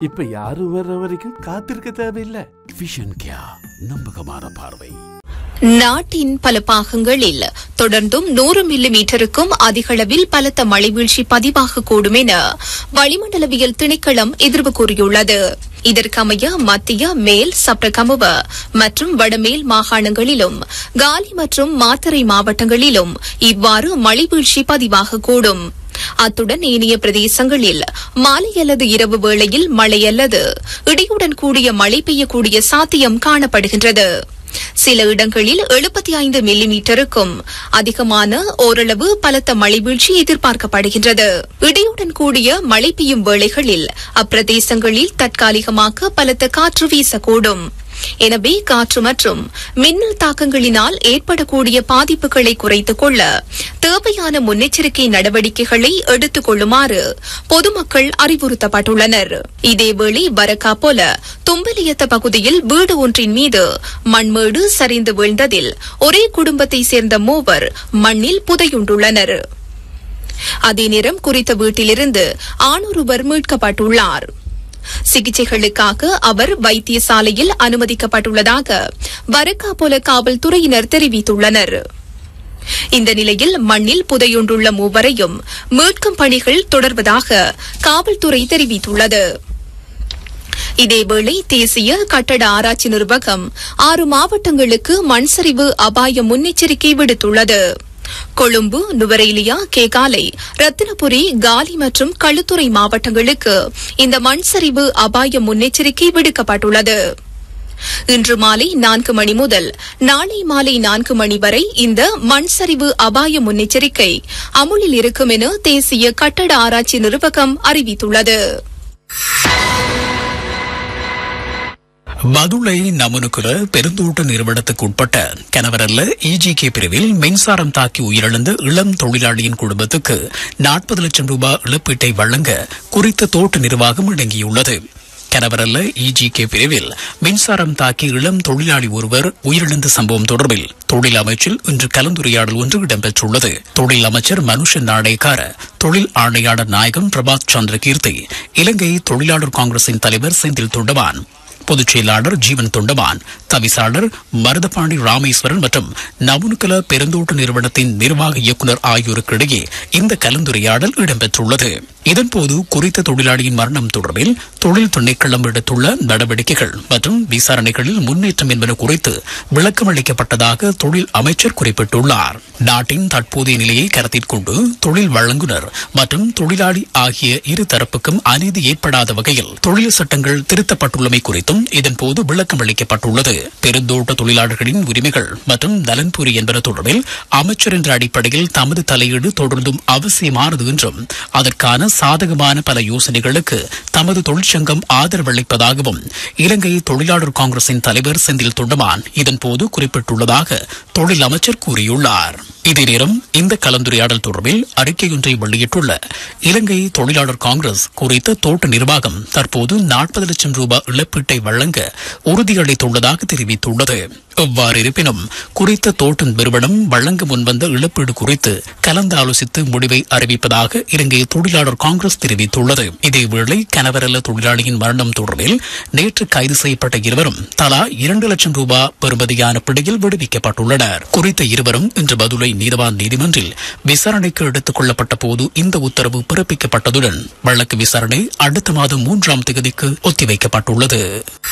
இப்ப யாரும் வர்ற வரைக்கும் காத்திருக்க தேவையில்லை. விஷன் கியா, நம்பகமான பார்வை. நாட்டின் பல பாகங்களில் தொடர்ந்தும் 100 மில்லிமீட்டருக்கும் அதிகளவில் பலத்த மழை வீழ்ச்சி பதிவாகக்கூடும் என வளிமண்டலவியல் திணைக்களம் எதிர்வு கூறியுள்ளது. இதற்கமைய மத்திய, மேல் சப்ரகமுவ மற்றும் வடமேல் மாகாணங்களிலும் காலி மற்றும் மாத்தறை மாவட்டங்களிலும் இவ்வாறு மழை வீழ்ச்சி பதிவாகக்கூடும். அத்துடன் ஏனைய பிரதேசங்களில் மாலை அல்லது இரவு வேளையில் மழை அல்லது இடியுடன் கூடிய மழை பெய்யக்கூடிய சாத்தியம் காணப்படுகின்றது. சில இடங்களில் 75 மில்லிமீட்டருக்கும் அதிகமான ஓரளவு பலத்த மழை வீழ்ச்சி எதிர்பார்க்கப்படுகின்றது. இடியுடன் கூடிய மழை பெய்யும் வேளைகளில் அப்பிரதேசங்களில் தற்காலிகமாக பலத்த காற்று வீசக்கூடும். எனவே காற்று மற்றும் மின்னல் தாக்கங்களினால் ஏற்படக்கூடிய பாதிப்புகளை குறைத்துக் கொள்ள தேவையான முன்னெச்சரிக்கை நடவடிக்கைகளை எடுத்துக் கொள்ளுமாறு பொதுமக்கள் அறிவுறுத்தப்பட்டுள்ளனர். இதேவேளை வரக்கா போல தும்பலியத்த பகுதியில் வீடு ஒன்றின் மீது மண்மேடு சரிந்து வீழ்ந்ததில் ஒரே குடும்பத்தைச் சேர்ந்த 3 மண்ணில் புதையுண்டுள்ளனர். அதே நேரம் குறித்த வீட்டிலிருந்து ஆணொருவர் மீட்கப்பட்டுள்ளார். சிகிச்சைகளுக்காக அவர் வைத்தியசாலையில் அனுமதிக்கப்பட்டுள்ளதாக வரக்காபோல காவல்துறையினர் தெரிவித்துள்ளனர். இந்த நிலையில் மண்ணில் புதையுண்டுள்ள 3 மீட்கும் பணிகள் தொடர்வதாக காவல்துறை தெரிவித்துள்ளது. இதேவேளை தேசிய கட்டட ஆராய்ச்சி நிர்வாகம் 6 மாவட்டங்களுக்கு மண்சரிவு அபாய முன்னெச்சரிக்கை விடுத்துள்ளது. கொழும்பு, நுவரெலியா, கேகாலை, ரத்தினபுரி, காலி மற்றும் களுத்துறை மாவட்டங்களுக்கு இந்த மண்சரிவு அபாய முன்னெச்சரிக்கை விடுக்கப்பட்டுள்ளது. இன்று மாலை 4 மணி முதல் நாளை மாலை 4 மணி வரை இந்த மண்சரிவு அபாய முன்னெச்சரிக்கை அமுலில் இருக்கும் என தேசிய கட்டட ஆராய்ச்சி நிர்வாகம் அறிவித்துள்ளது. மதுளை நமனுக்குல பெருந்தோட்ட நிறுவனத்துக்கு உட்பட்ட கணவரல்ல EGK பிரிவில் மின்சாரம் தாக்கி உயிரிழந்த இளம் தொழிலாளியின் குடும்பத்துக்கு 40 லட்சம் ரூபாய் இழப்பீட்டை வழங்க குறித்த தோட்ட நிர்வாகம் இணங்கியுள்ளது. கணவரல்ல EGK பிரிவில் மின்சாரம் தாக்கி இளம் தொழிலாளி ஒருவர் உயிரிழந்த சம்பவம் தொடர்பில் தொழில் அமைச்சில் இன்று கலந்துரையாடல் ஒன்று இடம்பெற்றுள்ளது. தொழில் அமைச்சர் மனுஷ நாணயக்கார, தொழில் ஆணையாளர் நாயகம் பிரபாத் சந்திர கீர்த்தி, இலங்கை தொழிலாளர் காங்கிரசின் தலைவர் செந்தில் தொண்டமான், பொதுச் செயலாளர் ஜீவன் தொண்டமான், தவிசாளர் மருதபாண்டி ராமேஸ்வரன் மற்றும் நவுனுக்கல பெருந்தோட்ட நிறுவனத்தின் நிர்வாக இயக்குநர் ஆகியோருக்கு இடையே இந்த கலந்துரையாடல் இடம்பெற்றுள்ளது. இதன்போது குறித்த தொழிலாளியின் மரணம் தொடர்பில் தொழில் திணைக்களம் எடுத்துள்ள நடவடிக்கைகள் மற்றும் விசாரணைகளில் முன்னேற்றம் என்பன குறித்து விளக்கம் அளிக்கப்பட்டதாக தொழில் அமைச்சர் குறிப்பிட்டுள்ளார். நாட்டின் தற்போதைய நிலையை கருத்தில் கொண்டு தொழில் வழங்குனர் மற்றும் தொழிலாளி ஆகிய இரு தரப்புக்கும் அநீதி ஏற்படாத வகையில் தொழில் சட்டங்கள் திருத்தப்பட்டுள்ளமை குறித்தும் இதன்போது விளக்கம் அளிக்கப்பட்டுள்ளது. பெருந்தோட்ட தொழிலாளர்களின் உரிமைகள் மற்றும் நலன்புரி என்பன தொடர்பில் அமைச்சர் என்ற அடிப்படையில் தமது தலையீடு தொடர்ந்தும் அவசியமானது என்றும் அதற்கான சாதகமான பல யோசனைகளுக்கு தமது தொழிற்சங்கம் ஆதரவளிப்பதாகவும் இலங்கை தொழிலாளர் காங்கிரசின் தலைவர் செந்தில் தொண்டமான் இதன்போது குறிப்பிட்டுள்ளதாக தொழில் அமைச்சர் கூறியுள்ளார். இதே நேரம் இந்த கலந்துரையாடல் தொடர்பில் அறிக்கையொன்றை வெளியிட்டுள்ள இலங்கை தொழிலாளர் காங்கிரஸ் குறித்த தோட்ட நிர்வாகம் தற்போது 40 லட்சம் ரூபாய் இழப்பீட்டை வழங்க உறுதியளித்துள்ளதாக தெரிவித்துள்ளது. எவ்வாறு இருப்பினும் குறித்த தோட்ட நிறுவனம் வழங்க முன்வந்த இழப்பீடு குறித்து கலந்து ஆலோசித்து முடிவை அறிவிப்பதாக இலங்கை தொழிலாளர் காங்கிரஸ் தெரிவித்துள்ளது. இதேவேளை கணவரல்ல தொழிலாளியின் மரணம் தொடர்பில் நேற்று கைது செய்யப்பட்ட இருவரும் தலா 2 லட்சம் ரூபாய் பெறுமதியான பிடியில் விடுவிக்கப்பட்டுள்ளனர். குறித்த இருவரும் இன்று மதுரை நீதவான் நீதிமன்றில் விசாரணைக்கு எடுத்துக் கொள்ளப்பட்ட போது இந்த உத்தரவு பிறப்பிக்கப்பட்டதுடன் வழக்கு விசாரணை அடுத்த மாதம் 3ஆம் தேதிக்கு ஒத்திவைக்கப்பட்டுள்ளது.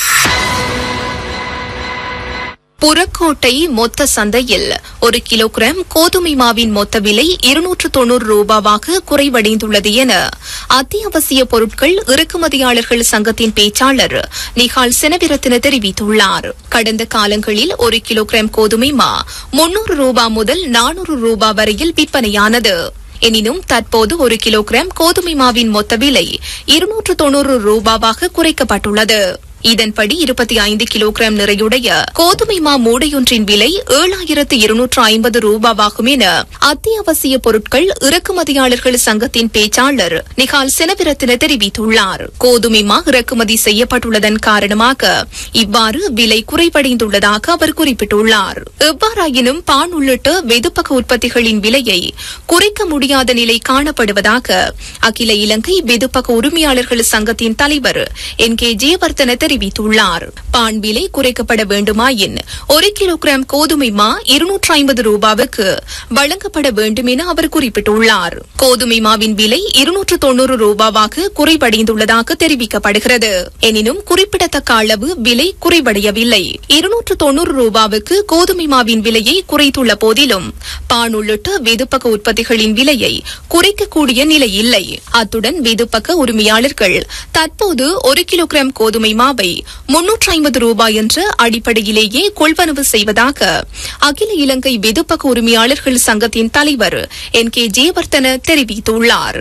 புறக்கோட்டை மொத்த சந்தையில் 1 கிலோகிராம் கோதுமை மாவின் மொத்த விலை 290 ரூபாவாக குறைவடைந்துள்ளது என அத்தியாவசிய பொருட்கள் இறக்குமதியாளர்கள் சங்கத்தின் பேச்சாளர் நிகால் செனவிரத்தின தெரிவித்துள்ளார். கடந்த காலங்களில் 1 கிலோகிராம் கோதுமை மா 300 ரூபாய் முதல் 400 ரூபாய் வரையில் விற்பனையானது. எனினும் தற்போது 1 கிலோகிராம் கோதுமை மாவின் மொத்த விலை 290 ரூபாவாக குறைக்கப்பட்டுள்ளது. இதன்படி 25 கிலோகிராம் நிறையுடைய கோதுமை மா மூடையொன்றின் விலை 7,250 ரூபாவாகும் என அத்தியாவசிய பொருட்கள் இறக்குமதியாளர்கள் சங்கத்தின் பேச்சாளர் நிகால் செனவிரத்தின தெரிவித்துள்ளார். கோதுமை மா இறக்குமதி செய்யப்பட்டுள்ளதன் காரணமாக இவ்வாறு விலை குறைவடைந்துள்ளதாக அவர் குறிப்பிட்டுள்ளார். எவ்வாறாயினும் பான் உள்ளிட்ட வெதுப்பக உற்பத்திகளின் விலையை குறைக்க முடியாத நிலை காணப்படுவதாக அகில இலங்கை வெதுப்பக உரிமையாளர்கள் சங்கத்தின் தலைவர் NK ஜெயவர்தன தெரிவித்துள்ளார். பான் விலை குறைக்கப்பட வேண்டுமாயின் 1 கிலோகிராம் கோதுமை மா 250 ரூபாவுக்கு வழங்கப்பட வேண்டும் என அவர் குறிப்பிட்டுள்ளார். கோதுமை மாவின் விலை 290 ரூபாவாக குறைவடைந்துள்ளதாக தெரிவிக்கப்படுகிறது. எனினும் குறிப்பிடத்தக்க அளவு விலை குறைவடையவில்லை. 290 ரூபாவுக்கு கோதுமை மாவின் விலையை குறைத்துள்ள போதிலும் பான் உள்ளிட்ட வெதுப்பக உற்பத்திகளின் விலையை குறைக்கக்கூடிய நிலை இல்லை. அத்துடன் வெதுப்பக உரிமையாளர்கள் தற்போது 1 கிலோகிராம் கோதுமை மாவை 350 ரூபாய் என்ற அடிப்படையிலேயே கொள்வனவு செய்வதாக அகில இலங்கை வெதுப்பக உரிமையாளர்கள் சங்கத்தின் தலைவர் NK ஜெயவர்தன தெரிவித்துள்ளார்.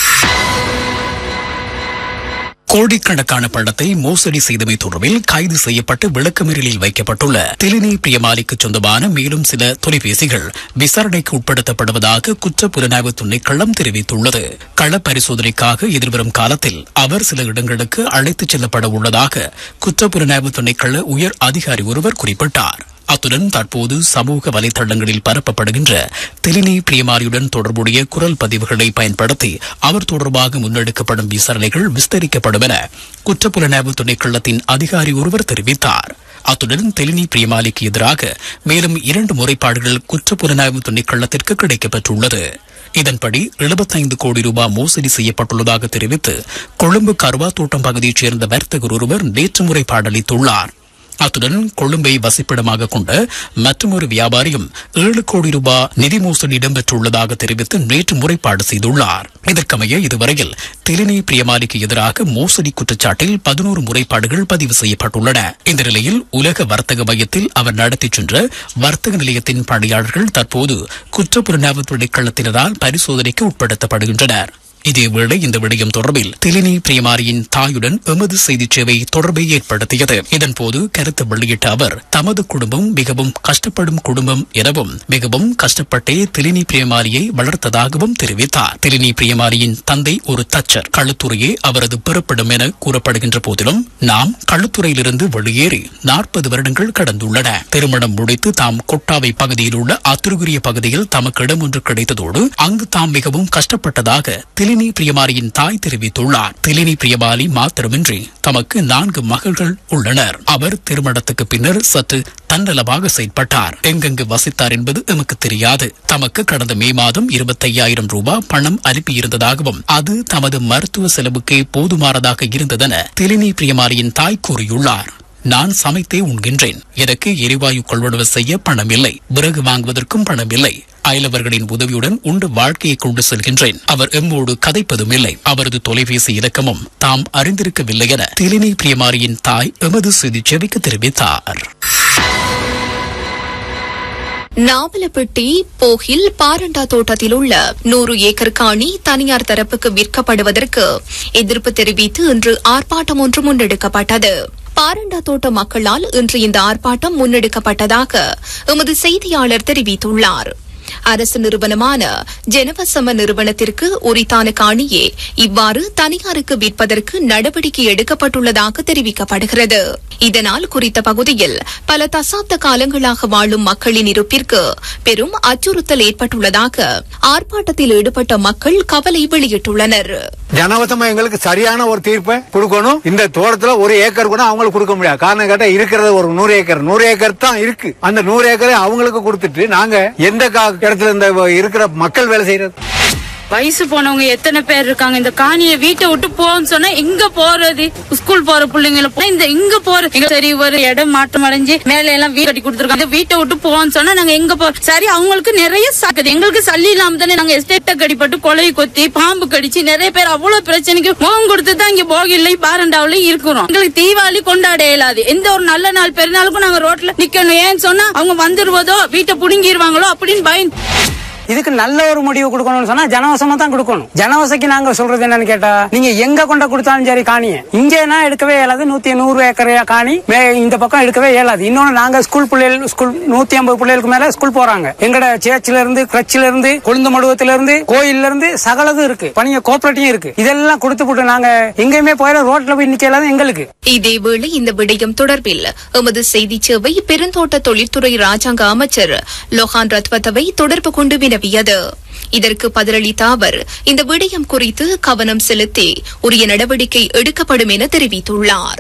கோடிக்கணக்கான பணத்தை மோசடி செய்தமை தொடர்பில் கைது செய்யப்பட்டு விளக்கமறியலில் வைக்கப்பட்டுள்ள திலினி பிரியமாலிக்கு சொந்தமான மேலும் சில தொலைபேசிகள் விசாரணைக்கு உட்படுத்தப்படுவதாக குற்ற புலனாய்வு திணைக்களம் தெரிவித்துள்ளது. கள பரிசோதனைக்காக எதிர்வரும் காலத்தில் அவர் சில இடங்களுக்கு அழைத்துச் செல்லப்பட உள்ளதாக குற்ற புலனாய்வு திணைக்கள உயர் அதிகாரி ஒருவர் குறிப்பிட்டார். அத்துடன் தற்போது சமூக வலைதளங்களில் பரப்பப்படுகின்ற திலினி பிரியமாரியுடன் தொடர்புடைய குரல் பதிவுகளை பயன்படுத்தி அவர் தொடர்பாக முன்னெடுக்கப்படும் விசாரணைகள் விஸ்தரிக்கப்படும் என குற்றப்புலனாய்வு திணைக்களத்தின் அதிகாரி ஒருவர் தெரிவித்தார். அத்துடன் திலினி பிரியமாலிக்கு எதிராக மேலும் 2 முறைப்பாடுகள் குற்றப்புலனாய்வு திணைக்களத்திற்கு கிடைக்கப்பெற்றுள்ளது. இதன்படி 75 கோடி ரூபாய் மோசடி செய்யப்பட்டுள்ளதாக தெரிவித்து கொழும்பு கருவா தோட்டம் பகுதியைச் சேர்ந்த வர்த்தகர் ஒருவர் நேற்று முறைப்பாடளித்துள்ளார். அத்துடன் கொழும்பை வசிப்பிடமாக கொண்ட மற்றொரு வியாபாரியும் 7 கோடி ரூபாய் நிதி மோசடி இடம்பெற்றுள்ளதாக தெரிவித்து நேற்று முறைப்பாடு செய்துள்ளார். இதற்கமைய இதுவரையில் திலினி பிரியமாலிக்கு எதிராக மோசடி குற்றச்சாட்டில் 11 முறைப்பாடுகள் பதிவு செய்யப்பட்டுள்ளன. இந்த நிலையில் உலக வர்த்தக மையத்தில் அவர் நடத்திச் சென்ற வர்த்தக நிலையத்தின் பணியாளர்கள் தற்போது குற்றப்புலனாய்வு திணைக்களத்தினரால் பரிசோதனைக்கு உட்படுத்தப்படுகின்றனர். இதேவேளை இந்த விடயம் தொடர்பில் திலினி பிரியமாரியின் தாயுடன் எமது செய்தி சேவை தொடர்பை ஏற்படுத்தியது. இதன்போது கருத்து வெளியிட்ட அவர் தமது குடும்பம் மிகவும் கஷ்டப்படும் குடும்பம் எனவும் மிகவும் கஷ்டப்பட்டே திலினி பிரியமாரியை வளர்த்ததாகவும் தெரிவித்தார். திலினி பிரியமாரியின் தந்தை ஒரு தச்சர், களுத்துறையே அவரது பிறப்பிடம் என கூறப்படுகின்ற போதிலும் நாம் களுத்துறையிலிருந்து வெளியேறி 40 வருடங்கள் கடந்துள்ளன. திருமணம் முடித்து தாம் கொட்டாவை பகுதியில் உள்ள அத்துருகுரிய பகுதியில் தமக்கு இடம் ஒன்று கிடைத்ததோடு அங்கு தாம் மிகவும் கஷ்டப்பட்டதாக திலினி பிரியமாரியின் தாய் தெரிவித்துள்ளார். திலினி பிரியமாலி மாத்திரமின்றி தமக்கு 4 மகள்கள் உள்ளனர். அவர் திருமணத்துக்கு பின்னர் சற்று தன்னலமாக செயல்பட்டார். எங்கெங்கு வசித்தார் என்பது எமக்கு தெரியாது. தமக்கு கடந்த மே மாதம் 25,000 ரூபாய் பணம் அனுப்பியிருந்ததாகவும் அது தமது மருத்துவ செலவுக்கே போதுமானதாக இருந்ததென திலினி பிரியமாரியின் தாய் கூறியுள்ளார். நான் சமைத்தே உண்கின்றேன். எனக்கு எரிவாயு கொள்வனவு செய்ய பணம் இல்லை. விறகு வாங்குவதற்கும் பணம் இல்லை. அயலவர்களின் உதவியுடன் உண்டு வாழ்க்கையை கொண்டு செல்கின்றேன். அவர் எம்மோடு கதைப்பதும் இல்லை. அவரது தொலைபேசி இலக்கமும் தாம் அறிந்திருக்கவில்லை என திலினி பிரியமாரியின் தாய் எமது செய்தி சேவைக்கு தெரிவித்தார். நாவலப்பட்டி போகில் பாரண்டா தோட்டத்தில் உள்ள 100 ஏக்கர் காணி தனியார் தரப்புக்கு விற்கப்படுவதற்கு எதிர்ப்பு தெரிவித்து இன்று ஆர்ப்பாட்டம் ஒன்று முன்னெடுக்கப்பட்டது. பாரண்டா தோட்ட மக்களால் இன்று இந்த ஆர்ப்பாட்டம் முன்னெடுக்கப்பட்டதாக எமது செய்தியாளர் தெரிவித்துள்ளார். அரசு நிறுவனமான ஜனவசம நிறுவனத்திற்கு உரித்தான காணியே இவ்வாறு தனியாருக்கு விற்பதற்கு நடவடிக்கை எடுக்கப்பட்டுள்ளதாக தெரிவிக்கப்படுகிறது. இதனால் குறித்த பகுதியில் பல தசாப்த காலங்களாக வாழும் மக்களின் இருப்பிற்கு பெரும் அச்சுறுத்தல் ஏற்பட்டுள்ளதாக ஆர்ப்பாட்டத்தில் ஈடுபட்ட மக்கள் கவலை வெளியிட்டுள்ளனர். ஜனவசமா எங்களுக்கு சரியான ஒரு தீர்ப்பை கொடுக்கணும். இந்த தோட்டத்துல 1 ஏக்கர் கூட அவங்களுக்கு கொடுக்க முடியாது. காரணம் கேட்டா இருக்கிறது ஒரு 100 ஏக்கர் தான் இருக்கு. அந்த 100 ஏக்கரை அவங்களுக்கு கொடுத்துட்டு நாங்க எந்த இடத்துல இந்த இருக்கிற மக்கள் வேலை செய்யறது? வயசு போனவங்க எத்தனை பேர் இருக்காங்க. இந்த காணியை வீட்டை விட்டு போன்னு சொன்னா எங்க போறது? ஸ்கூல் போற பிள்ளைங்களை இந்த இங்க போற சரி ஒரு இடம் மாற்றம் அடைஞ்சு மேல எல்லாம் வீடு கட்டி கொடுத்துருக்காங்க. வீட்டை விட்டு போன்னு சொன்னா நாங்க எங்க போறோம்? சரி, அவங்களுக்கு நிறைய சாக்குது. எங்களுக்கு சல்லி இல்லாம தானே நாங்க எஸ்டேட்டை கடிப்பட்டு கொலை கொத்தி பாம்பு கடிச்சு நிறைய பேர் அவ்வளவு பிரச்சனைக்கு முகம் கொடுத்துதான் இங்க போகில்லை பாரண்டாவில இருக்கிறோம். எங்களுக்கு தீபாவளி கொண்டாட இயலாது. எந்த ஒரு நல்ல நாள் பெருநாளுக்கும் நாங்க ரோட்ல நிக்கணும். ஏன்னு சொன்னா அவங்க வந்துருவதோ வீட்டை புடுங்கிடுவாங்களோ அப்படின்னு பயன். இதுக்கு நல்ல ஒரு முடிவு கொடுக்கணும்னு சொன்னா ஜனவசமா தான் கொடுக்கணும். ஜனவசைக்கு நாங்க சொல்றது என்னன்னு கேட்டா, நீங்க எங்க கொண்ட கொடுத்தாலும் சரி காணிய இங்கன்னா எடுக்கவே இயலாது. 100 ஏக்கர் காணி இந்த பக்கம் எடுக்கவே இயலாது. இன்னொன்னு நாங்க ஸ்கூல் 150 பிள்ளைகளுக்கு மேல ஸ்கூல் போறாங்க. எங்கட சேர்ச்சில இருந்து கிரச்சில இருந்து கொழுந்து மடுவத்தில இருந்து கோயில்ல இருந்து சகலதும் இருக்கு. பணிய கோஆபரேட்டிவ் இருக்கு. இதெல்லாம் கொடுத்து போட்டு நாங்க எங்கேயுமே போயிட ரோட்ல போய் நிக்கலாது எங்களுக்கு. இதேவேளை இந்த விடயம் தொடர்பில் எமது செய்தி சேவை பெருந்தோட்ட தொழில்துறை ராஜாங்க அமைச்சர் லோகான் ரத்வத்தவை தொடர்பு கொண்டு வினவியது. இதற்கு பதிலளித்த அவர் இந்த விடயம் குறித்து கவனம் செலுத்தி உரிய நடவடிக்கை எடுக்கப்படும் என தெரிவித்துள்ளார்.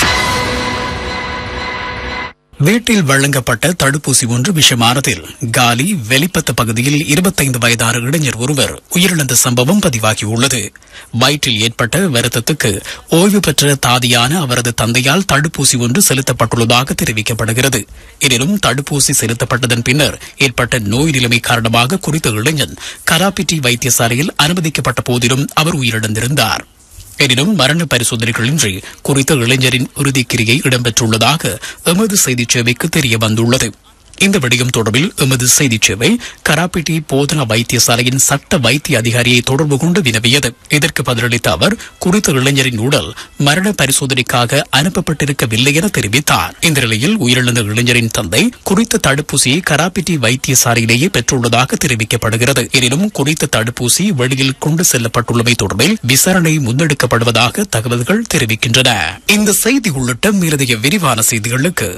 வீட்டில் வழங்கப்பட்ட தடுப்பூசி ஒன்று விஷமானதில் காலி வெளிப்பத்த பகுதியில் 25 வயதான இளைஞர் ஒருவர் உயிரிழந்த சம்பவம் பதிவாகியுள்ளது. வயிற்றில் ஏற்பட்ட வருத்தத்துக்கு ஓய்வு பெற்ற தாதியான அவரது தந்தையால் தடுப்பூசி ஒன்று செலுத்தப்பட்டுள்ளதாக தெரிவிக்கப்படுகிறது. எனினும் தடுப்பூசி செலுத்தப்பட்டதன் பின்னர் ஏற்பட்ட நோய் நிலைமை காரணமாக குறித்த இளைஞன் கராப்பிட்டி வைத்தியசாலையில் அனுமதிக்கப்பட்ட போதிலும் அவர் உயிரிழந்திருந்தார். எனினும் மரண பரிசோதனைகளின்றி குறித்த இளைஞரின் இறுதிக்கிரியை இடம்பெற்றுள்ளதாக எமது செய்திச் சேவைக்கு தெரிய வந்துள்ளது. இந்த விடயம் தொடர்பில் எமது செய்திச் சேவை கராப்பிட்டி போதனா வைத்தியசாலையின் சட்ட வைத்திய அதிகாரியை தொடர்பு கொண்டு வினவியது. இதற்கு பதிலளித்த அவர் குறித்த இளைஞரின் உடல் மரண பரிசோதனைக்காக அனுப்பப்பட்டிருக்கவில்லை என தெரிவித்தார். இந்த நிலையில் உயிரிழந்த இளைஞரின் தந்தை குறித்த தடுப்பூசியை கராப்பிட்டி வைத்தியசாலையிலேயே பெற்றுள்ளதாக தெரிவிக்கப்படுகிறது. எனினும் குறித்த தடுப்பூசி வெளியில் கொண்டு செல்லப்பட்டுள்ளமை தொடர்பில் விசாரணை முன்னெடுக்கப்படுவதாக தகவல்கள் தெரிவிக்கின்றன. இந்த செய்தி உள்ளிட்ட மேலதிக விரிவான செய்திகளுக்கு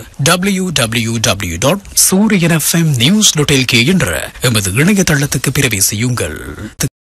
www.sooriyan.fm news.lk என்ற எமது இணையதளத்துக்கு பிரவேசியுங்கள்.